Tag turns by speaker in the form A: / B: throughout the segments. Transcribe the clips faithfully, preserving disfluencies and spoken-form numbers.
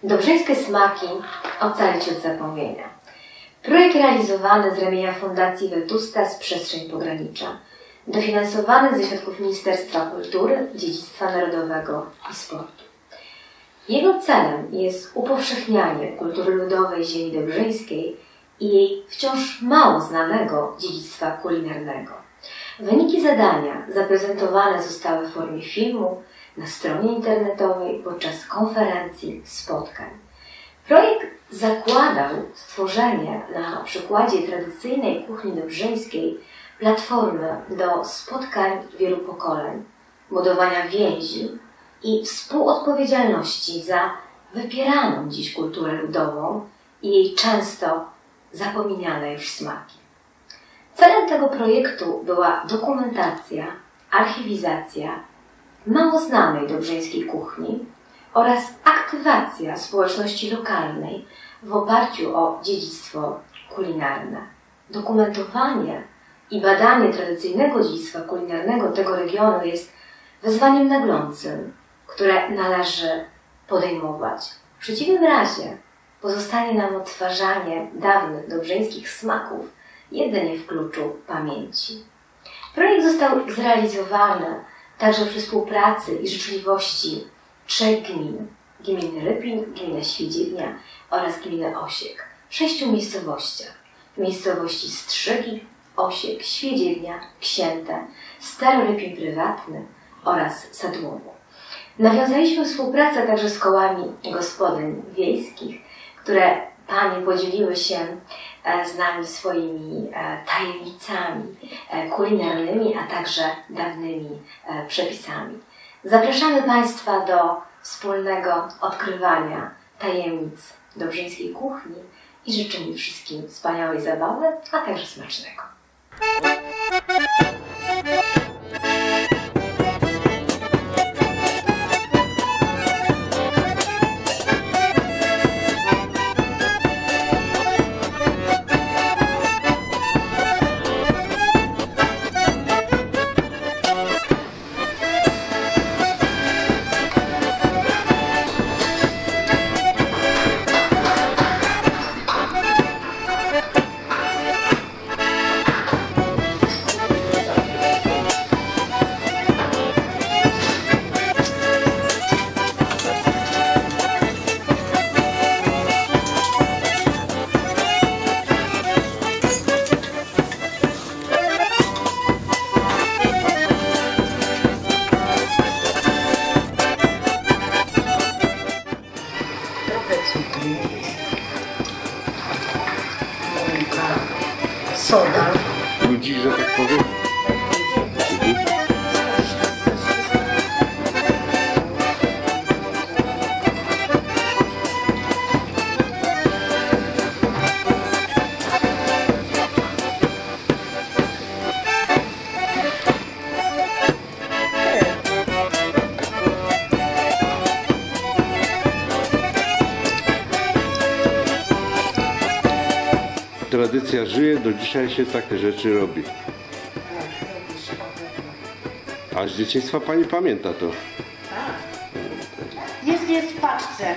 A: Dobrzyńskie smaki ocalić od zapomnienia. Projekt realizowany z ramienia Fundacji Vetustas Przestrzeń Pogranicza, dofinansowany ze środków Ministerstwa Kultury, Dziedzictwa Narodowego i Sportu. Jego celem jest upowszechnianie kultury ludowej ziemi dobrzyńskiej i jej wciąż mało znanego dziedzictwa kulinarnego. Wyniki zadania zaprezentowane zostały w formie filmu na stronie internetowej podczas konferencji, spotkań. Projekt zakładał stworzenie na przykładzie tradycyjnej kuchni dobrzyńskiej platformy do spotkań wielu pokoleń, budowania więzi i współodpowiedzialności za wypieraną dziś kulturę ludową i jej często zapomniane już smaki. Celem tego projektu była dokumentacja, archiwizacja mało znanej dobrzyńskiej kuchni oraz aktywacja społeczności lokalnej w oparciu o dziedzictwo kulinarne. Dokumentowanie i badanie tradycyjnego dziedzictwa kulinarnego tego regionu jest wyzwaniem naglącym, które należy podejmować. W przeciwnym razie pozostanie nam odtwarzanie dawnych dobrzyńskich smaków jedynie w kluczu pamięci. Projekt został zrealizowany także przy współpracy i życzliwości trzech gmin, gminy Rypin, gmina Świdziewnia oraz gminy Osiek, w sześciu miejscowościach. W miejscowości Strzygi, Osiek, Świdziewnia, Księte, Stary Rypin Prywatny oraz Sadłowo. Nawiązaliśmy współpracę także z kołami gospodyń wiejskich, które panie podzieliły się z nami swoimi tajemnicami kulinarnymi, a także dawnymi przepisami. Zapraszamy Państwa do wspólnego odkrywania tajemnic dobrzyńskiej kuchni i życzymy wszystkim wspaniałej zabawy, a także smacznego.
B: Soda.
C: Ludzi, że tak powiem. Tradycja żyje, do dzisiaj się takie rzeczy robi. A z dzieciństwa Pani pamięta to?
B: Tak. Jest, jest w paczce.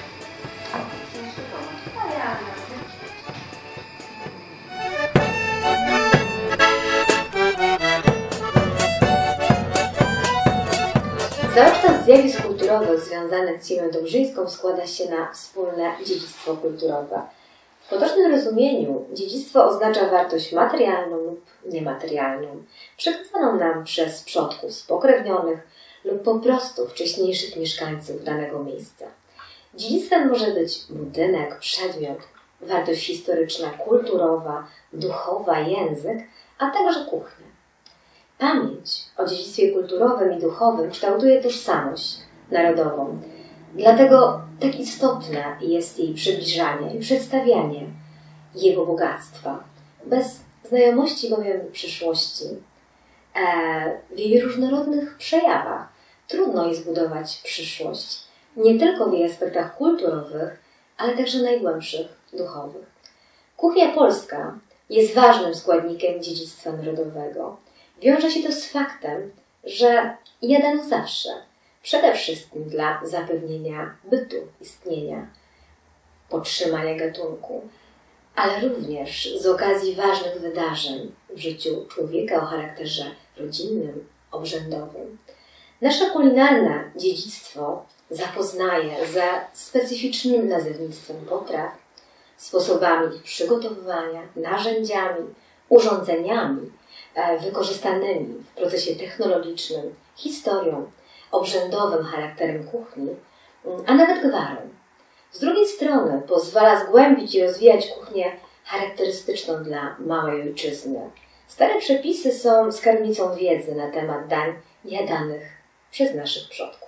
A: Całokształt zjawisk kulturowych związanych z ziemią dobrzyńską składa się na wspólne dziedzictwo kulturowe. W potocznym rozumieniu dziedzictwo oznacza wartość materialną lub niematerialną, przekazaną nam przez przodków spokrewnionych lub po prostu wcześniejszych mieszkańców danego miejsca. Dziedzictwem może być budynek, przedmiot, wartość historyczna, kulturowa, duchowa, język, a także kuchnia. Pamięć o dziedzictwie kulturowym i duchowym kształtuje tożsamość narodową. Dlatego tak istotne jest jej przybliżanie i przedstawianie jego bogactwa. Bez znajomości bowiem przyszłości, w jej różnorodnych przejawach, trudno jest budować przyszłość, nie tylko w jej aspektach kulturowych, ale także najgłębszych, duchowych. Kuchnia polska jest ważnym składnikiem dziedzictwa narodowego. Wiąże się to z faktem, że jadano zawsze, przede wszystkim dla zapewnienia bytu, istnienia, podtrzymania gatunku, ale również z okazji ważnych wydarzeń w życiu człowieka o charakterze rodzinnym, obrzędowym. Nasze kulinarne dziedzictwo zapoznaje ze specyficznym nazewnictwem potraw, sposobami ich przygotowywania, narzędziami, urządzeniami wykorzystanymi w procesie technologicznym, historią, obrzędowym charakterem kuchni, a nawet gwarą. Z drugiej strony pozwala zgłębić i rozwijać kuchnię charakterystyczną dla małej ojczyzny. Stare przepisy są skarbnicą wiedzy na temat dań jadanych przez naszych przodków.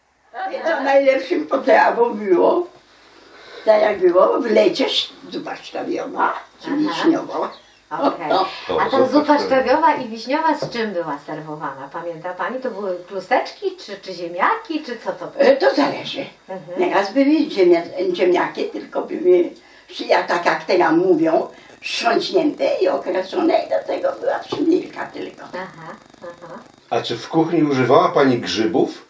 D: I to najlepszym potrawą było, tak jak było, w lecie zupa szczawiowa czy wiśniowa.
B: Okej.
C: O,
B: A ta
C: zupa
B: zupa
C: szczawiowa.
B: szczawiowa i wiśniowa z czym była serwowana? Pamięta Pani? To były kluseczki, czy, czy ziemniaki, czy co to było?
D: E, To zależy.
B: Mhm.
D: Nieraz były ziemia, ziemniaki, tylko były, ja tak jak teraz mówią, strząśnięte i określone i do tego była przymilka tylko.
B: Aha, aha.
C: A czy w kuchni używała Pani grzybów?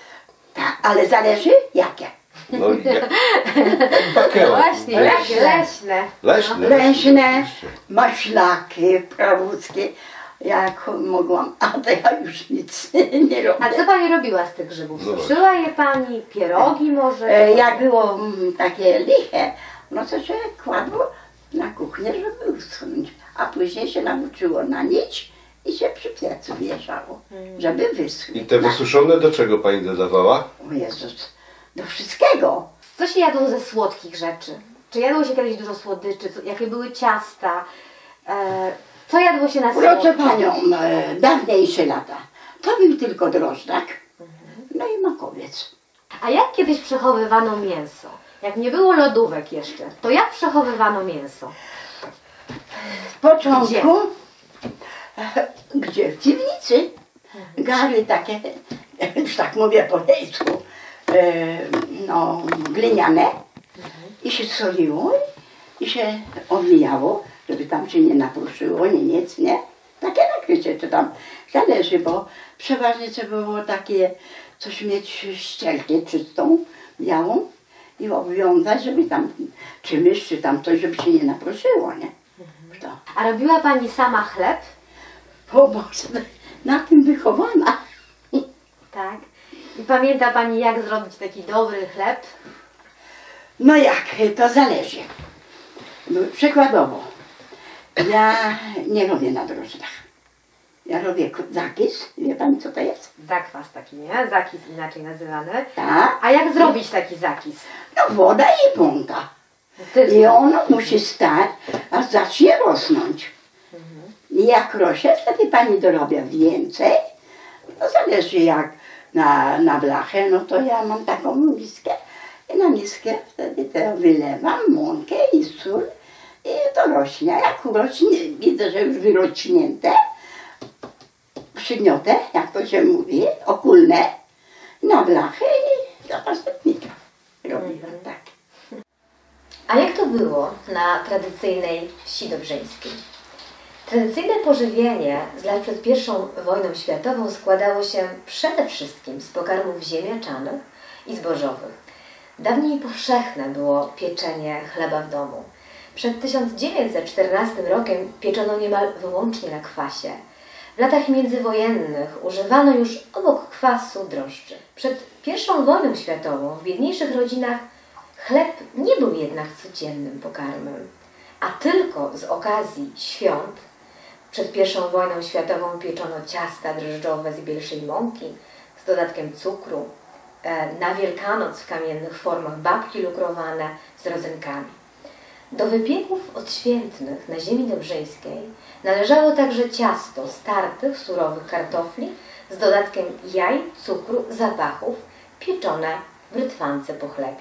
D: Tak, ale zależy jakie.
C: No jak, jak bakeła.
B: Właśnie, jakie leśne.
C: Leśne.
D: Leśne,
C: oczywiście.
D: maślaki, prawódzkie, jak mogłam, a teraz już nic nie robię.
B: A co Pani robiła z tych grzybów?
C: No
B: Suszyła je Pani? Pierogi może?
D: E, Jak było mm, takie liche, no to się kładło na kuchnię, żeby uschnąć, a później się namuczyło na nić i się przy piecu wieszało, żeby wyschły.
C: I te wysuszone do czego Pani dodawała?
D: O Jezus, do wszystkiego.
B: Co się jadło ze słodkich rzeczy? Czy jadło się kiedyś dużo słodyczy? Co, jakie były ciasta? E, co jadło się na
D: Proszę
B: słodko?
D: Panią, e, dawniejsze lata, to był tylko drożdżak, no i makowiec.
B: A jak kiedyś przechowywano mięso? Jak nie było lodówek jeszcze, to jak przechowywano mięso?
D: W początku, e, gdzie? W piwnicy. Gary takie, już tak mówię po hejsku, e, no gliniane i się soliło i się owijało, żeby tam się nie napruszyło, nie nic, nie? Takie nakrycie, to tam zależy, bo przeważnie to było takie, coś mieć ścierkę czystą, białą i obwiązać, żeby tam, czy mysz, czy tam coś, żeby się nie napruszyło, nie? To.
B: A robiła Pani sama chleb?
D: O Boże, na tym wychowana.
B: Tak. I pamięta Pani, jak zrobić taki dobry chleb?
D: No jak, to zależy. No, przykładowo, ja nie robię na drożdżach. Ja robię k- zakis, wie Pani co to jest?
B: Zakwas taki, nie? Zakis inaczej nazywany.
D: Tak.
B: A jak zrobić taki zakis?
D: No woda i bąka.
B: Tylko.
D: I ono musi stać, aż zacznie rosnąć. I jak rośnie, wtedy Pani dorabia więcej. No zależy jak na, na blachę, no to ja mam taką miskę. I na miskę wtedy to wylewam mąkę i sól i to rośnie. Jak urośnie, widzę, że już wyrośnięte, przygniotę, jak to się mówi, okulne, na blachę i do następnika robiłam tak.
A: A jak to było na tradycyjnej wsi dobrzyńskiej? Tradycyjne pożywienie z lat przed pierwszą wojną światową składało się przede wszystkim z pokarmów ziemniaczanych i zbożowych. Dawniej powszechne było pieczenie chleba w domu. Przed tysiąc dziewięćset czternastym rokiem pieczono niemal wyłącznie na kwasie. W latach międzywojennych używano już obok kwasu drożdży. Przed pierwszą wojną światową w biedniejszych rodzinach chleb nie był jednak codziennym pokarmem, a tylko z okazji świąt. Przed pierwszą wojną światową pieczono ciasta drożdżowe z bielszej mąki z dodatkiem cukru, na Wielkanoc w kamiennych formach babki lukrowane z rodzynkami. Do wypieków odświętnych na ziemi dobrzyńskiej należało także ciasto z tartych, surowych kartofli z dodatkiem jaj, cukru, zapachów, pieczone w rytwance po chlebie.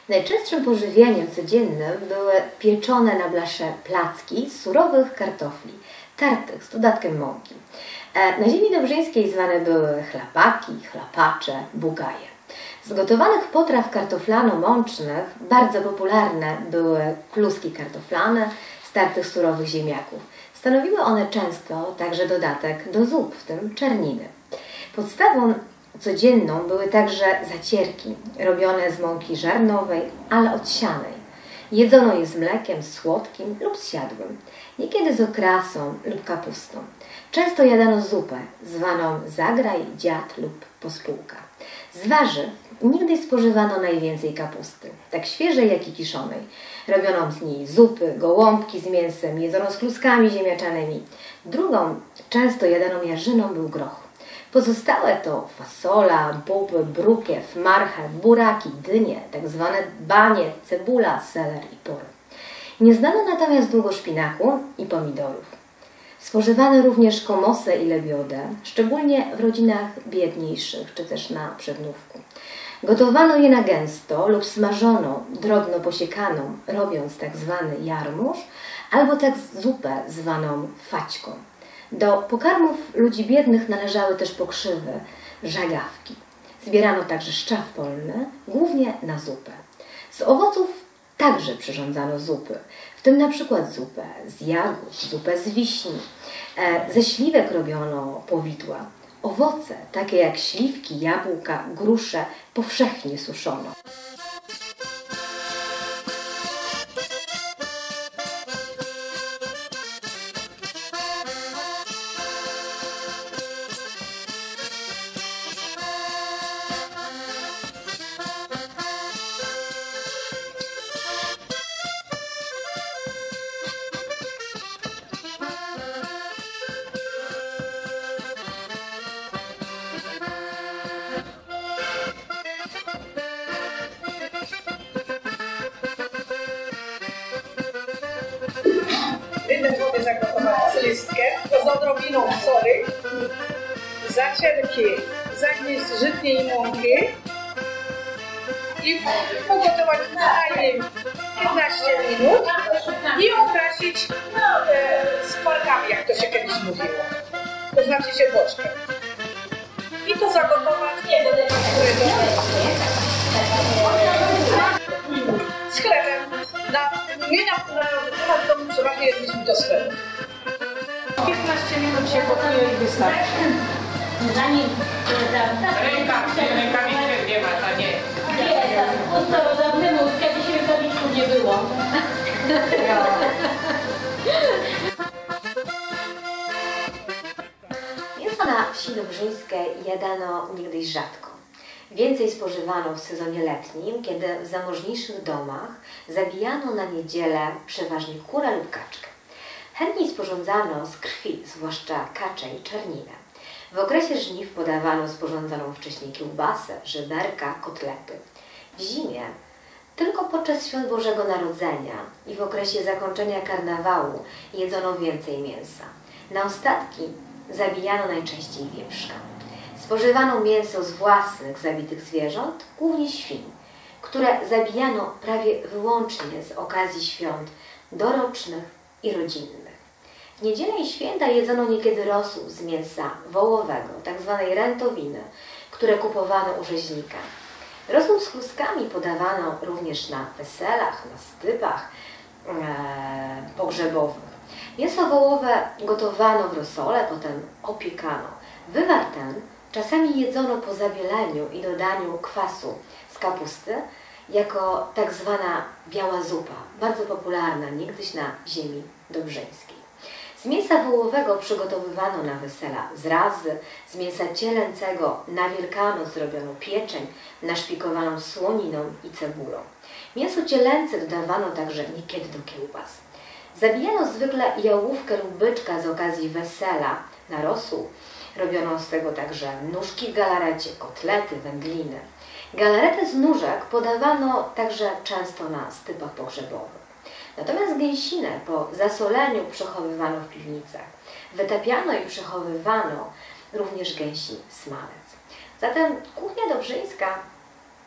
A: Najczęstszym pożywieniem codziennym były pieczone na blasze placki z surowych kartofli, tartych z dodatkiem mąki. Na ziemi dobrzyńskiej zwane były chlapaki, chlapacze, bugaje. Z gotowanych potraw kartoflano-mącznych bardzo popularne były kluski kartoflane z tartych surowych ziemniaków. Stanowiły one często także dodatek do zup, w tym czerniny. Podstawą codzienną były także zacierki robione z mąki żarnowej, ale odsianej. Jedzono je z mlekiem słodkim lub zsiadłym, niekiedy z okrasą lub kapustą. Często jadano zupę zwaną zagraj, dziad lub pospółka. Z warzyw nigdy spożywano najwięcej kapusty, tak świeżej jak i kiszonej. Robiono z niej zupy, gołąbki z mięsem, jedzono z kluskami ziemniaczanymi. Drugą, często jadaną jarzyną był groch. Pozostałe to fasola, bobby, brukiew, marchew, buraki, dynie, tak zwane banie, cebula, seler i pory. Nie znano natomiast długo szpinaku i pomidorów. Spożywano również komosę i lebiodę, szczególnie w rodzinach biedniejszych, czy też na przednówku. Gotowano je na gęsto lub smażono drobno posiekaną, robiąc tak zwany jarmuż, albo tak zupę zwaną faćką. Do pokarmów ludzi biednych należały też pokrzywy, żagawki. Zbierano także szczaw polny, głównie na zupę. Z owoców także przyrządzano zupy, w tym na przykład zupę z jagód, zupę z wiśni. Ze śliwek robiono powidła. Owoce, takie jak śliwki, jabłka, grusze, powszechnie suszono.
E: Rybę sobie zagotować listkę, to z odrobiną soli, zacierki zagnieść z żytniej mąki i pogotować najmniej piętnaście minut i okrasić e, z kwarkami, jak to się kiedyś mówiło. To znaczy się boczkiem. I to zagotować z chlebem. Na, nie na, na, na domu przeważnie jedliśmy to z chlebem. piętnaście minut się gotuje i wystarczy.
F: Zanim
E: Rękami, rękami nie ma, a nie.
F: nie, po starodawnemu kiedyś rękawiczków nie było.
A: Mięso na wsi dobrzyńskiej jadano niegdyś rzadko. Więcej spożywano w sezonie letnim, kiedy w zamożniejszych domach zabijano na niedzielę przeważnie kurę lub kaczkę. Chętniej sporządzano z krwi, zwłaszcza kaczę i czerninę. W okresie żniw podawano sporządzoną wcześniej kiełbasę, żeberka, kotlety. W zimie tylko podczas świąt Bożego Narodzenia i w okresie zakończenia karnawału jedzono więcej mięsa. Na ostatki zabijano najczęściej wieprzka. Spożywano mięso z własnych zabitych zwierząt, głównie świń, które zabijano prawie wyłącznie z okazji świąt dorocznych i rodzinnych. W niedzielę i święta jedzono niekiedy rosół z mięsa wołowego, tzw. rentowiny, które kupowano u rzeźnika. Rosół z kluskami podawano również na weselach, na stypach e, pogrzebowych. Mięso wołowe gotowano w rosole, potem opiekano. Wywar ten czasami jedzono po zabieleniu i dodaniu kwasu z kapusty jako tak zwana biała zupa, bardzo popularna niegdyś na ziemi dobrzyńskiej. Z mięsa wołowego przygotowywano na wesela zrazy, z mięsa cielęcego na Wielkanoc zrobiono pieczeń naszpikowaną słoniną i cebulą. Mięso cielęce dodawano także niekiedy do kiełbas. Zabijano zwykle jałówkę lub byczka z okazji wesela na rosół. Robiono z tego także nóżki w galarecie, kotlety, wędliny. Galaretę z nóżek podawano także często na stypach pogrzebowych. Natomiast gęsinę po zasoleniu przechowywano w piwnicach. Wytapiano i przechowywano również gęsi smalec. Zatem kuchnia dobrzyńska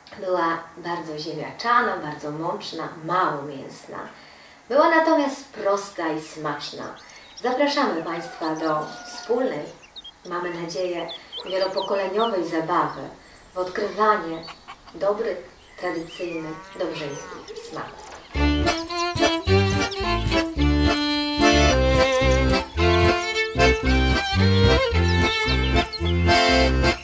A: Była bardzo ziemniaczana, bardzo mączna, mało mięsna. Była natomiast prosta i smaczna. Zapraszamy Państwa do wspólnej, mamy nadzieję, wielopokoleniowej zabawy w odkrywanie dobrych, tradycyjnych, dobrzyńskich smaków.
G: Thank you.